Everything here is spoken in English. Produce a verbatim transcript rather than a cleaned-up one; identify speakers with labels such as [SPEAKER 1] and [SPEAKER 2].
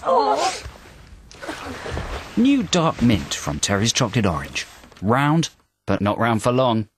[SPEAKER 1] Oh.
[SPEAKER 2] New dark mint from Terry's Chocolate Orange. Round, but not round for long.